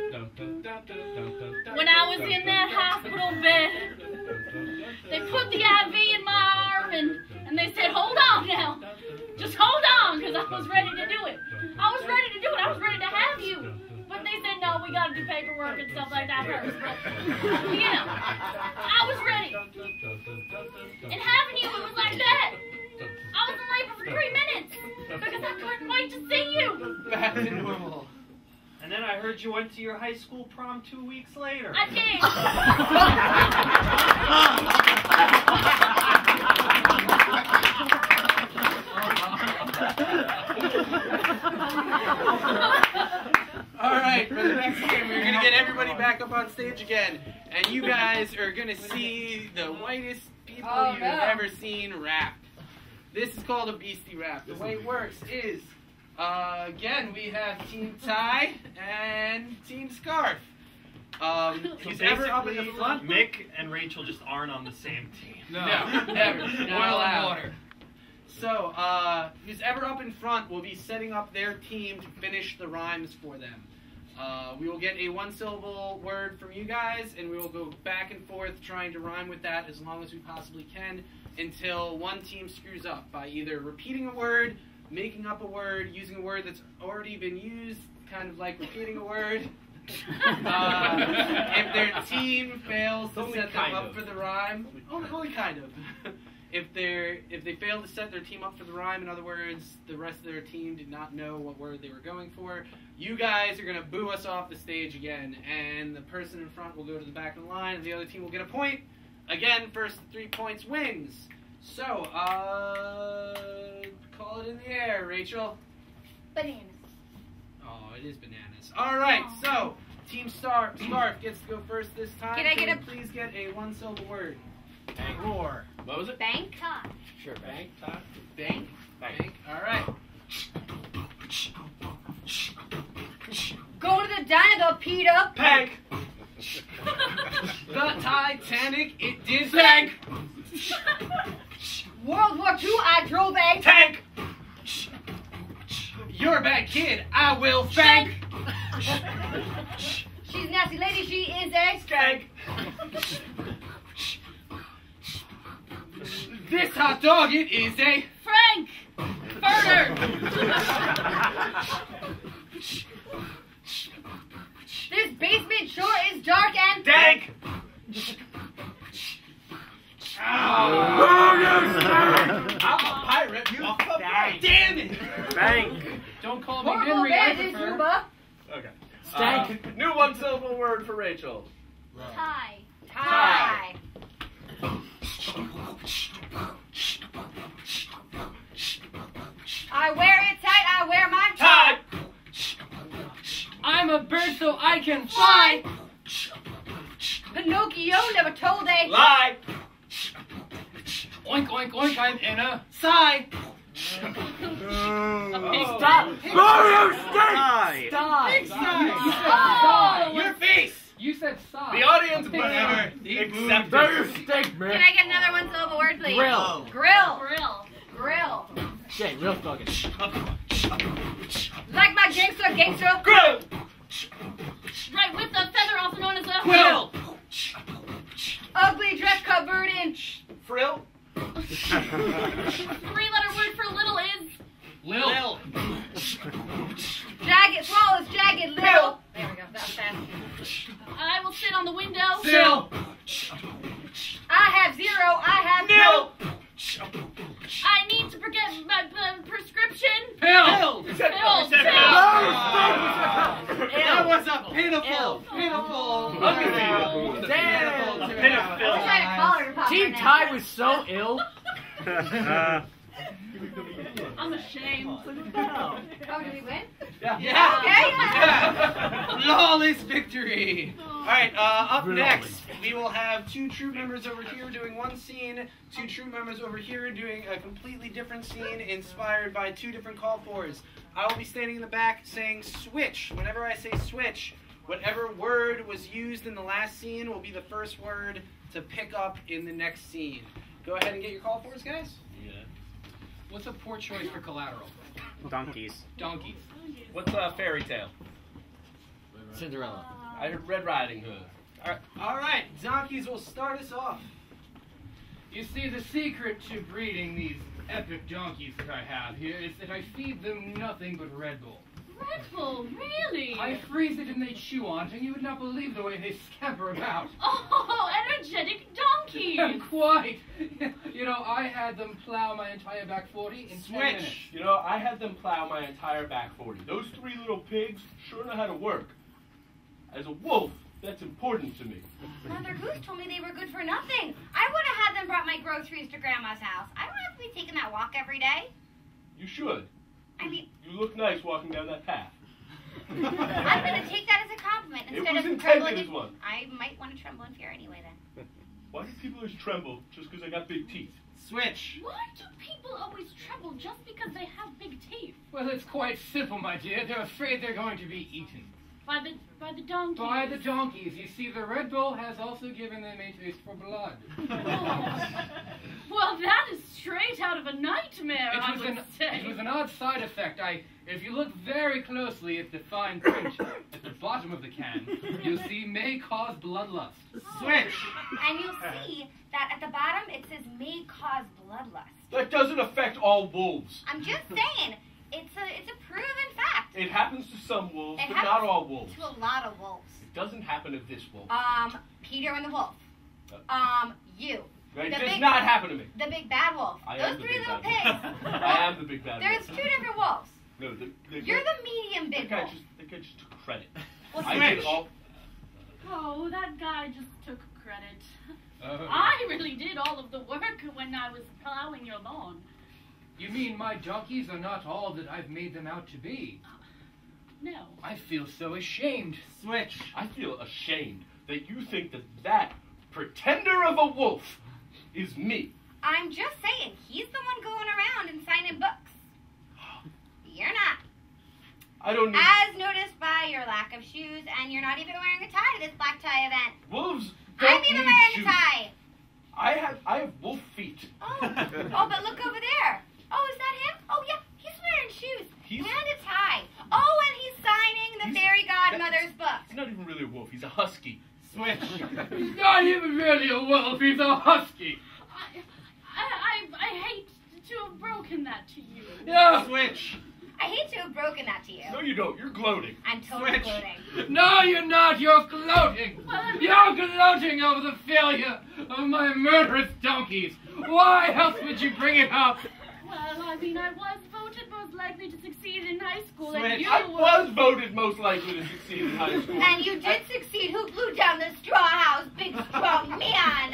When I was in that hospital bed, they put the I V in my arm and, and they said, hold on now. Just hold on, because I was ready to do it. I was ready to do it. I was ready to have you. But they said, no, we got to do paperwork and stuff like that first. But, you know, I was ready. And having you, it was like that. I was in labor for three minutes because I couldn't wait to see you. Back to normal. And then I heard you went to your high school prom two weeks later. I did. All right, for the next game, we're going to get everybody back up on stage again. And you guys are going to see the whitest people Oh, you've no. ever seen rap. This is called a beastie rap. The way it works is, uh, again, we have Team Ty and Team Scarf. Um, who's ever up in the front? Mick and Rachel just aren't on the same team. No, never. Not allowed. So, uh, who's ever up in front will be setting up their team to finish the rhymes for them. Uh, we will get a one-syllable word from you guys, and we will go back and forth trying to rhyme with that as long as we possibly can until one team screws up by either repeating a word, making up a word, using a word that's already been used, kind of like repeating a word. Uh, if their team fails to set them up for the rhyme, only, only kind of. If they're if they fail to set their team up for the rhyme, in other words, the rest of their team did not know what word they were going for, you guys are going to boo us off the stage again, and the person in front will go to the back of the line, and the other team will get a point. Again, first three points wins. So, uh, call it in the air, Rachel. Bananas. Oh, it is bananas. All right, so Team Star Scarf gets to go first this time. Can I get Can a- we please get a one-syllable word? Bank roar. What was it? Bank. Sure, bank. Bank. Bank. All right. Go to the diner, go Peter. Pank. The Titanic, it did sank. World War Two, I drove a Tank. You're a bad kid. I will spank. She's a nasty lady, she is a Skank. This hot dog, it is a Frank! Murder! This basement sure is dark and Dank. Ow. Bank. Don't call me Horrible Henry. I bandage, prefer. Ruba. Okay. Stank. Uh, new one syllable word for Rachel. Tie. Tie. I wear it tight. I wear my Tie. I'm a bird so I can fly. Pinocchio never told a Lie. Oink, oink, oink, I'm in a Sigh. Oh. Stop! Tie. Stop! You said Oh! sigh. Your face. You said sigh. The audience Whatever. accepted. Steak, Can I get another one syllable word, please? Grill. Grill. Grill. Grill. Shit, real fucking. Like my gangster, gangster. Grill. Right, with the feather, also known as a Quill. Ugly dress covered in. Frill. three-letter word for little is Lil. Lil. Jagged swallows, jagged little. There we go. That was fast. I will sit on the window. Sill. I have zero. I have Nil. I need to forget my uh, prescription. Pill. You said Pill. you said Pill. That was a pitiful, pitiful. Unbelievable. Damn. Pitiful. Pitiful. I'm trying to call her pop Team right now. Ty was so ill. I'm ashamed. Oh, did we win? Yeah. Yeah. Okay. Yeah. Flawless victory. All right. Uh, up next, we will have two troop members over here doing one scene. Two troop members over here doing a completely different scene, inspired by two different call fours. I will be standing in the back saying switch. Whenever I say switch, whatever word was used in the last scene will be the first word to pick up in the next scene. Go ahead and get your call fours, guys. Yeah. What's a poor choice for collateral? Donkeys. Donkeys. What's a fairy tale? Cinderella. I heard Red Riding Hood. All right. All right. Donkeys will start us off. You see, the secret to breeding these epic donkeys that I have here is that I feed them nothing but Red Bull. Red Bull, really? I freeze it and they chew on it, and you would not believe the way they scamper about. Oh, energetic donkeys. Quite. You know, I had them plow my entire back forty in ten minutes. Switch. You know, I had them plow my entire back forty. Those three little pigs sure know how to work. As a wolf, that's important to me. Mother Goose told me they were good for nothing. I would have had them brought my groceries to Grandma's house. I don't have to be taking that walk every day. You should. I mean, You look nice walking down that path. I'm going to take that as a compliment It instead was of intended trembling. as in- one. I might want to tremble in fear anyway then. Why do people always tremble just because I got big teeth? Switch. Why do people always tremble just because they have big teeth? Well, it's quite simple, my dear. They're afraid they're going to be eaten. By the by the donkeys. By the donkeys. You see, the Red Bull has also given them a taste for blood. Well, that is straight out of a nightmare, It I was, would an, say. it was an odd side effect. I, if you look very closely at the fine print at the bottom of the can, you'll see may cause bloodlust. Switch. And you'll see that at the bottom it says may cause bloodlust. That doesn't affect all wolves. I'm just saying, it's a it's a proven fact. It happens to some wolves, It but happens not all wolves. To a lot of wolves. It doesn't happen to this wolf. Um, Peter and the wolf. Um, you. It the does big- not happen to me. The big bad wolf. I Those am the three big little bad pigs. wolf. I am the big bad There's wolf. two different wolves. No, the, the, You're the medium that big guy wolf. just that guy just took credit. Well, I switch. did all. Oh, that guy just took credit. Uh, I really did all of the work when I was plowing your lawn. You mean my donkeys are not all that I've made them out to be? No. I feel so ashamed. Switch. I feel ashamed that you think that that pretender of a wolf is me. I'm just saying, he's the one going around and signing books. You're not. I don't need As noticed by your lack of shoes, and you're not even wearing a tie to this black tie event. wolves. Don't I'm even need wearing shoes. a tie. I have I have wolf feet. Oh, oh, but look over there. Oh, is that him? Oh, yeah, he's wearing shoes He's- and a tie. Oh, and he's signing the He's- fairy godmother's book. He's not even really a wolf. He's a husky. Switch. He's not even really a wolf, he's a husky. I, I, I, I hate to have broken that to you. Yeah. Switch. I hate to have broken that to you. No, you don't. You're gloating. I'm totally Switch. gloating. No, you're not, you're gloating. You're gloating over the failure of my murderous donkeys. Why else would you bring it up? Well, I mean, I was voted most likely to succeed in high school, Switch. and you I were. was voted most likely to succeed in high school. And you did succeed. Who blew down the straw house, big strong man?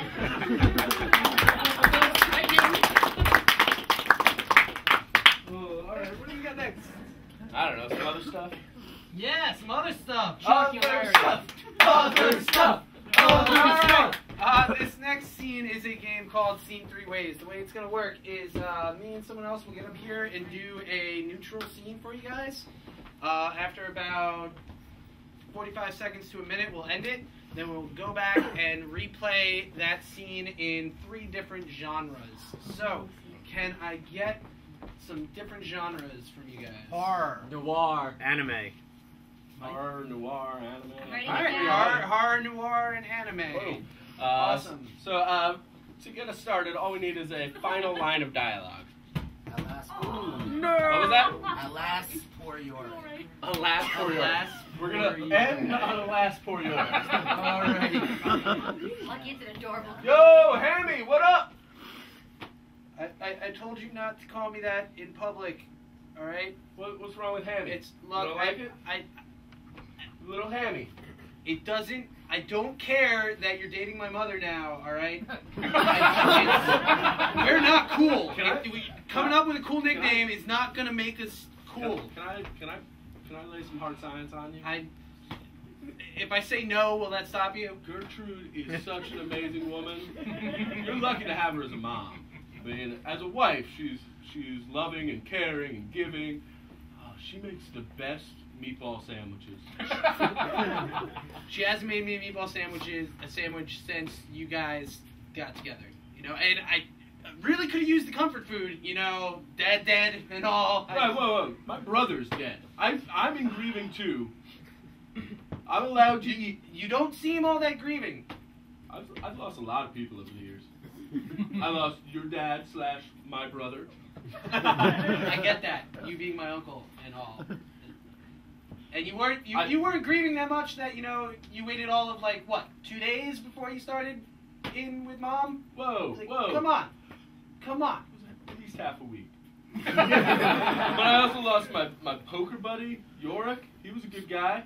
Oh, all right, what do you got next? I don't know, some other stuff. Yeah, some other stuff. Other stuff. Other stuff. Other Alright. stuff. Uh, this next scene is a game called Scene Three Ways. The way it's going to work is uh, me and someone else will get up here and do a neutral scene for you guys. Uh, after about forty-five seconds to a minute, we'll end it. Then we'll go back and replay that scene in three different genres. So, can I get some different genres from you guys? Horror. Noir. Anime. Horror, noir, anime. Ready All right, to horror, go? horror, noir, and anime. Whoa. Uh, Awesome. So, uh, to get us started, all we need is a final line of dialogue. Alas, No! What was that? alas, poor York. Alas, poor yours. Alas, We're poor gonna yours. end on alas, poor yours. Alright. Lucky it's an adorable. Yo, Hammy, what up? I, I, I told you not to call me that in public, alright? What, what's wrong with Hammy? It's, You look, don't I, like it? I, Little Hammy. it doesn't, I don't care that you're dating my mother now, alright? We're not cool. Can I- If we, coming up with a cool nickname is not gonna make us cool. Can, can I can I can I lay some hard science on you? I, if I say no, will that stop you? Gertrude is such an amazing woman. You're lucky to have her as a mom. I mean, as a wife, she's she's loving and caring and giving. Oh, she makes the best meatball sandwiches. She hasn't made me meatball sandwiches, a sandwich since you guys got together. You know, and I really could have used the comfort food. You know, dad dead and all. I- Whoa, whoa, whoa! My brother's dead. I I'm in grieving too. I'm allowed to You, eat. you don't seem all that grieving. I've I've lost a lot of people over the years. I lost your dad slash my brother. I get that, you being my uncle and all. And you weren't you, I- you weren't grieving that much that, you know, you waited all of like what, two days before you started in with mom? Whoa, Like, whoa! Come on, come on. It was at least half a week. But I also lost my, my poker buddy, Yorick. He was a good guy.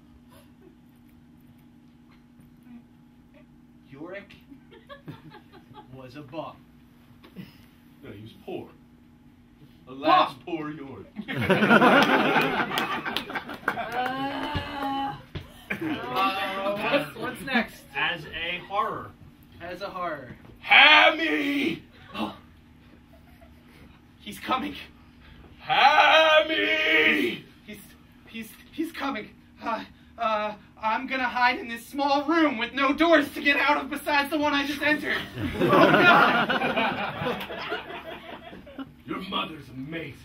Yorick was a bum. No, he was poor. Alas, Bum. poor Yorick. Uh, what's, what's next? As a horror. As a horror. Hammy! He's coming. Hammy! He's he's he's coming. Uh, uh, I'm gonna hide in this small room with no doors to get out of besides the one I just entered. Oh God! Your mother's amazing.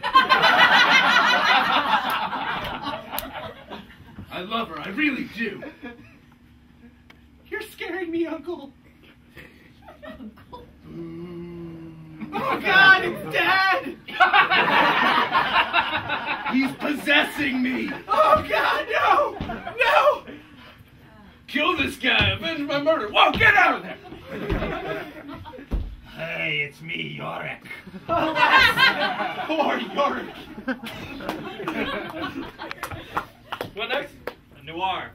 I love her, I really do. You're scaring me, Uncle. Oh God, it's Dad! He's possessing me! Oh God, no! No! Kill this guy, avenge my murder! Whoa, get out of there! Hey, it's me, Yorick. Poor Yorick. What next? A noir.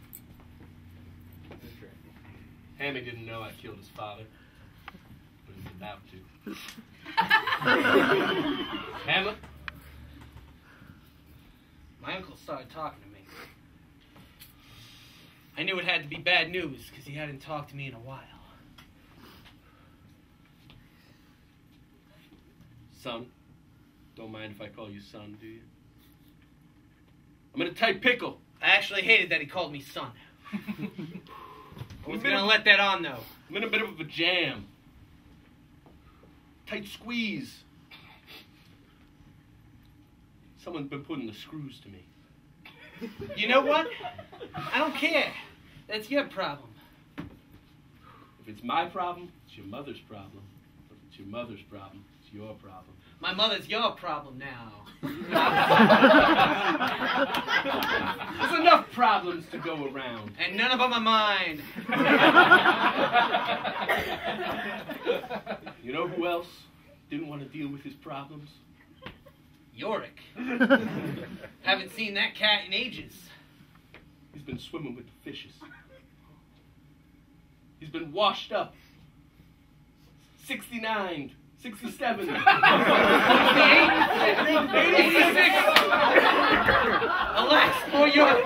Hammy didn't know I killed his father, but he's about to. Hamlet? My uncle started talking to me. I knew it had to be bad news because he hadn't talked to me in a while. Son. Don't mind if I call you son, do you? I'm in a tight pickle. I actually hated that he called me son. I I'm was a bit gonna of- let that on though. I'm in a bit of a jam. Tight squeeze. Someone's been putting the screws to me. You know what? I don't care. That's your problem. If it's my problem, it's your mother's problem. If it's your mother's problem, it's your problem. My mother's your problem now. There's enough problems to go around. And none of them are mine. You know who else didn't want to deal with his problems? Yorick. Haven't seen that cat in ages. He's been swimming with the fishes. He's been washed up. sixty-nine, sixty-seven, eighty-eight, eighty-six. Alas, for Yorick.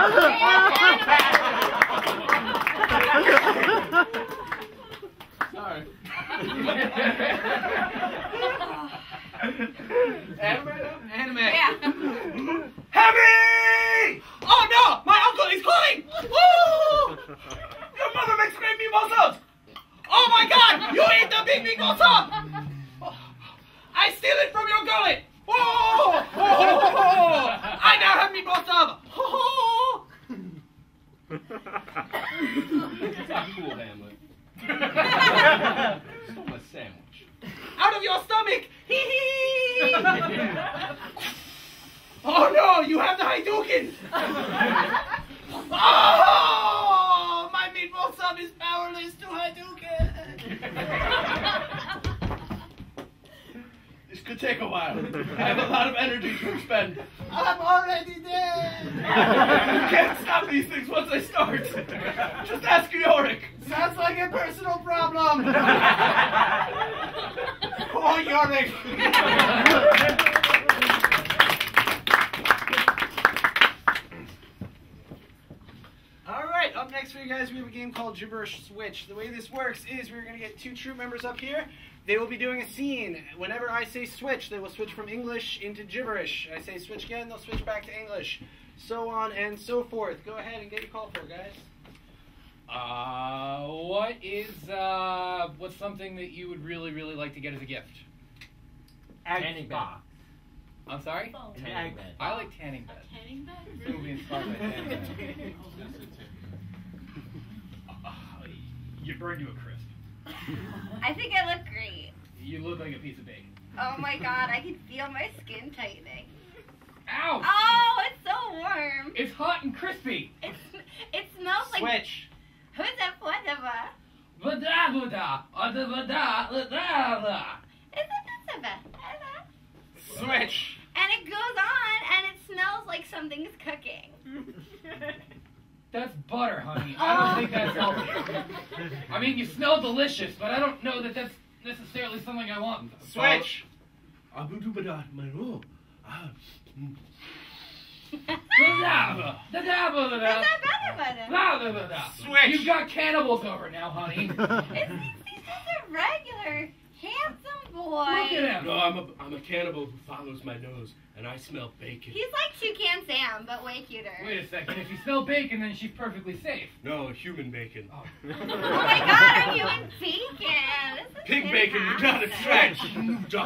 Sorry. Anime? Anime. Yeah. Heavy! Oh no! My uncle, he's calling! Woo! Your mother makes great meatballs! Oh my god! You eat the big meatball sauce! I steal it from your gullet! Whoa! Oh! I now have meatball sauce! Oh! It's not cool, Hamlet. Stole my sandwich. Out of your stomach! Hee hee! Oh no! You have the Hadouken! Oh! My meatball sub is powerless to Hadouken! This could take a while. I have a lot of energy to expend. I'm already dead! You can't stop these things once I start. Just ask Yorick. Sounds like a personal problem! Poor Yorick! Alright, up next for you guys, we have a game called Gibberish Switch. The way this works is we're going to get two troop members up here. They will be doing a scene. Whenever I say switch, they will switch from English into gibberish. I say switch again, they'll switch back to English. So on and so forth. Go ahead and get your call for it, guys. Uh, what is, uh, what's something that you would really, really like to get as a gift? Tanning bed. I'm sorry? Tanning bed. I like tanning bed. Tanning bed? This will be inspired by tanning bed. Uh, you burned to a crisp. I think I look great. You look like a piece of bacon. Oh my god, I can feel my skin tightening. Ow! Oh, it's so warm. It's hot and crispy. It's, it smells like... Switch. Who's that whatever? Vada vada, vada vada, vada. Switch. And it goes on, and it smells like something's cooking. That's butter, honey. I don't think that's healthy. I mean, you smell delicious, but I don't know that that's necessarily something I want. Switch. Switch. You've got cannibals over now, honey. It's, he's just a regular, handsome boy. Look at him. No, I'm a, I'm a cannibal who follows my nose, and I smell bacon. He's like Toucan Sam, but way cuter. Wait a second. If you smell bacon, then she's perfectly safe. No, human bacon. Oh, Oh my god, are you in bacon? This is Pig bacon, you gotta fantastic. stretch.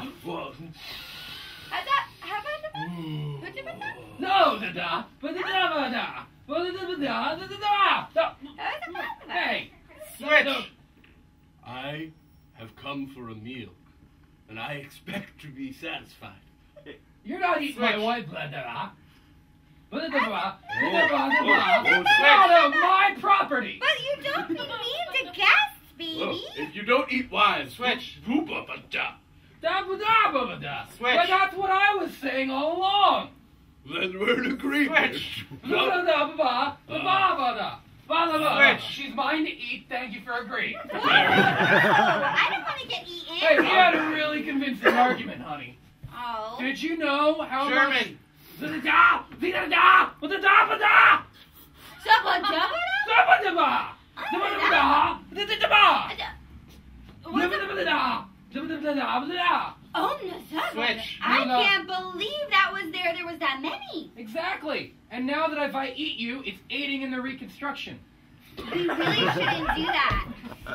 How about, how about the... What's it about that? no, da da, but da da da, but da da da da da da. How's it about that? Hey, Switch. I have come for a meal, and I expect to be satisfied. you're not eating my Switch. white blood, da da. But da da da, da da Oh, da. switch. Out of my property. But you don't need to guess, baby. Well, if you don't eat wine, Switch. Whoop up a da. Da ba da ba ba da. Switch. But that's what I was saying all along. Then we're in agreement. Switch. Da da da ba ba ba ba ba da. Ba da ba. Switch. She's mine to eat. Thank you for agreeing. Whoa, I don't want to get eaten. Hey, we had a really convincing argument, honey. Oh. Did you know how much? German. Da da da da da da da da ba da. Shabba dabba Da ba da ba. Da ba da ba da. Da da da ba. Da What's ba da ba da. Da ba da ba da ba da. Oh, no, that Switch. I No, no. can't believe that was there. There was that many. Exactly. And now that if I eat you, it's aiding in the reconstruction. We really shouldn't do that.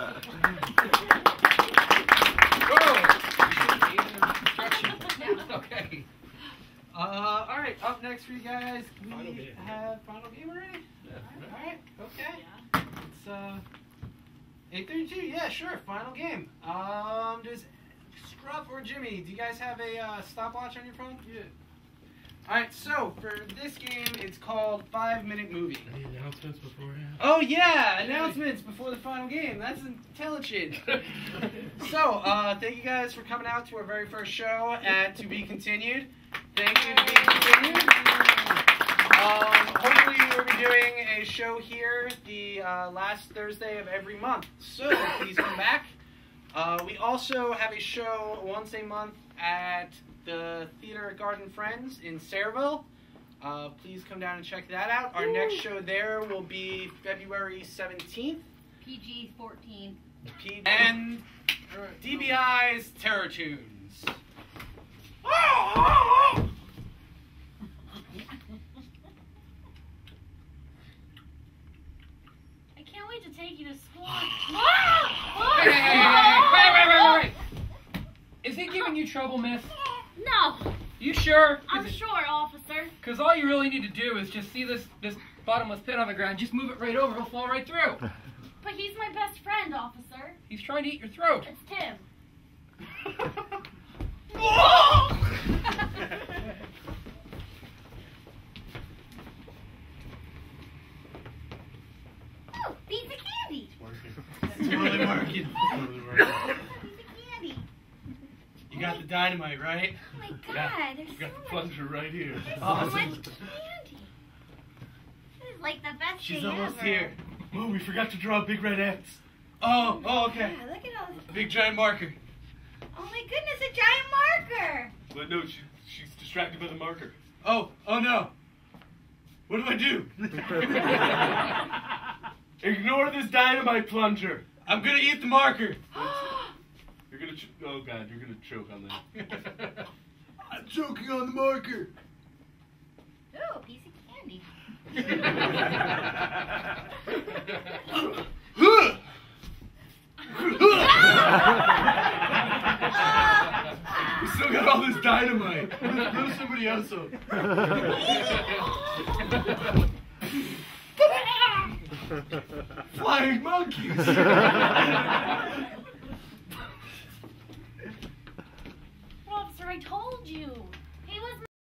Okay. Uh, all right. Up next for you guys, we Final game. have final game already. Yeah. All right. Okay. It's uh, eight thirty-two. Yeah, sure. Final game. Um, does Scruff or Jimmy? Do you guys have a uh, stopwatch on your phone? Yeah. All right. So for this game, it's called Five Minute Movie. Any announcements beforehand? Oh yeah, announcements before the final game. That's intelligent. So, uh, thank you guys for coming out to our very first show at To Be Continued. Thank you to be continued. Um, hopefully we'll be doing a show here the uh, last Thursday of every month. So please come back. Uh, we also have a show once a month at the Theater Garden Friends in Sayreville. Uh, please come down and check that out. Our next show there will be February seventeenth. P G fourteen. P- and D B I's Terror Tunes. I can't wait to take you to school. Hey, hey, hey, hey, hey, wait, wait, wait, wait, wait. Is he giving you trouble, miss? No, You sure? I'm sure, officer. Because all you really need to do is just see this this bottomless pit on the ground. Just move it right over. He'll fall right through. But he's my best friend, officer. He's trying to eat your throat. It's Tim. Oh, piece of candy. It's totally working. Totally working. Piece of candy. You got the dynamite, right? Oh my god, Yeah, there's you so got the much, plunger right here. there's Awesome. so much candy. This is like the best She's thing almost ever. here. Oh, we forgot to draw a big red X. Oh, oh, okay. Yeah, look at all this. Big giant marker. Oh my goodness, a giant marker. But no, she, she's distracted by the marker. Oh, oh no. What do I do? Ignore this dynamite plunger. I'm gonna eat the marker. You're gonna. Ch- oh God, you're gonna choke on that. I'm choking on the marker. Ooh, a piece of candy. We still got all this dynamite. Throw somebody else up. Flying monkeys. Officer, I told you.